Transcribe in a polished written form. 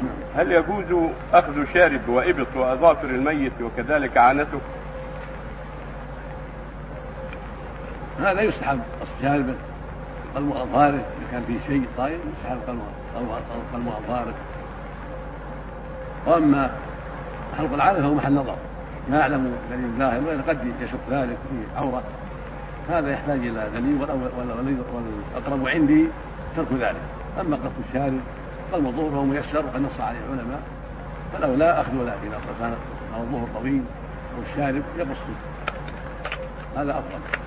هل يجوز أخذ شارب وإبط وأظافر الميت وكذلك عانته؟ هذا يستحب الشارب قلم أظهاره، إذا كان فيه شيء طائر يستحب قلم أظهاره. وأما حلق العانة فهو محل نظر، ما يعلم دليل ظاهر قد يشك ذلك في عورة، هذا يحتاج إلى دليل، والأقرب عندي ترك ذلك. أما قص الشارب فالمظهور هو ميسر وقد نص عليه العلماء، فلولا أخذ ولا إذا كان الظهر طويل والشارب يقص، هذا أفضل.